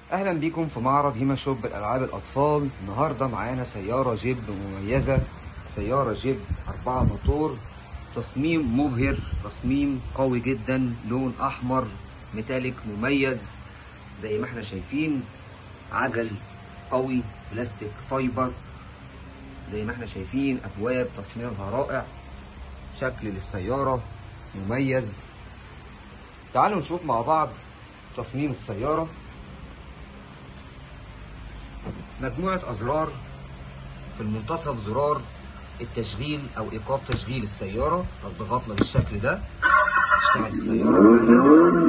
اهلا بيكم في معرض هيما شوب الالعاب الاطفال. النهارده معانا سياره جيب مميزه، سياره جيب 4 موتور، تصميم مبهر، تصميم قوي جدا، لون احمر ميتاليك مميز زي ما احنا شايفين، عجل قوي بلاستيك فايبر زي ما احنا شايفين، ابواب تصميمها رائع، شكل للسياره مميز. تعالوا نشوف مع بعض تصميم السياره. مجموعة أزرار، في المنتصف زرار التشغيل أو إيقاف تشغيل السيارة، لو ضغطنا بالشكل ده تشتغل السيارة معانا.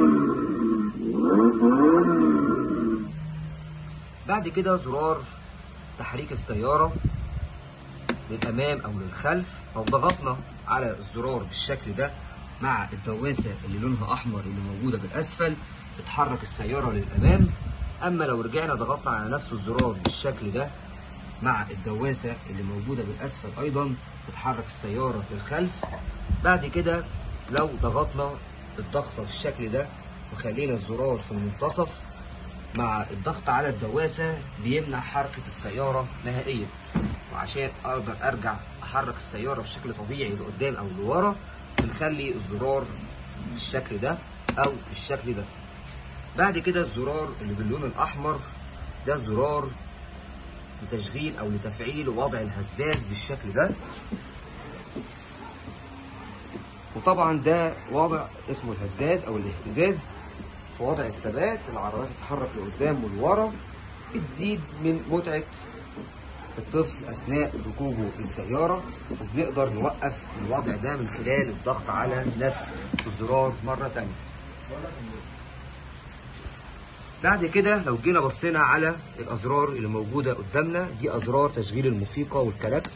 بعد كده زرار تحريك السيارة للأمام أو للخلف، لو ضغطنا على الزرار بالشكل ده مع الدواسة اللي لونها أحمر اللي موجودة بالأسفل تتحرك السيارة للأمام. أما لو رجعنا ضغطنا على نفس الزرار بالشكل ده مع الدواسة اللي موجودة بالأسفل أيضا تتحرك السيارة للخلف. بعد كده لو ضغطنا الضغطة بالشكل ده وخلينا الزرار في المنتصف مع الضغط على الدواسة بيمنع حركة السيارة نهائيا، وعشان أقدر أرجع أحرك السيارة بشكل طبيعي لقدام أو لورا بنخلي الزرار بالشكل ده أو بالشكل ده. بعد كده الزرار اللي باللون الأحمر ده زرار لتشغيل أو لتفعيل وضع الهزاز بالشكل ده، وطبعا ده وضع اسمه الهزاز أو الاهتزاز. في وضع الثبات العربية تتحرك لقدام ولورا، بتزيد من متعة الطفل أثناء ركوبه السيارة، وبنقدر نوقف الوضع ده من خلال الضغط على نفس الزرار مرة تانية. بعد كده لو جينا بصينا على الأزرار اللي موجودة قدامنا، دي أزرار تشغيل الموسيقى والكلاكس.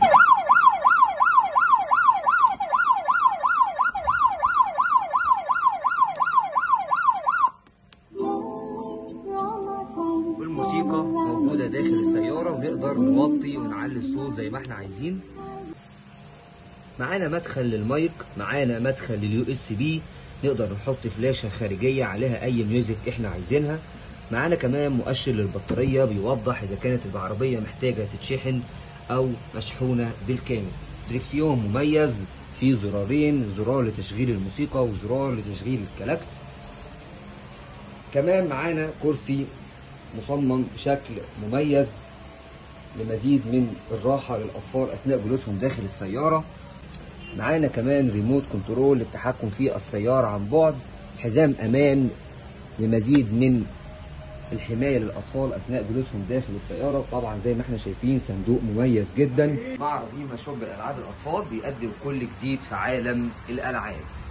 والموسيقى موجودة داخل السيارة ونقدر نوطي ونعلي الصوت زي ما احنا عايزين. معانا مدخل للمايك، معانا مدخل لليو اس بي، نقدر نحط فلاشة خارجية عليها أي ميوزك احنا عايزينها. معانا كمان مؤشر للبطارية بيوضح إذا كانت العربية محتاجة تتشحن أو مشحونة بالكامل. دريكسيون مميز، فيه زرارين، زرار لتشغيل الموسيقى وزرار لتشغيل الكلاكس. كمان معانا كرسي مصمم بشكل مميز لمزيد من الراحة للأطفال أثناء جلوسهم داخل السيارة. معانا كمان ريموت كنترول للتحكم في السيارة عن بعد، حزام أمان لمزيد من الحماية للأطفال أثناء جلوسهم داخل السيارة. طبعا زي ما احنا شايفين صندوق مميز جدا. معرض هيما شوب الألعاب الأطفال بيقدم كل جديد في عالم الألعاب.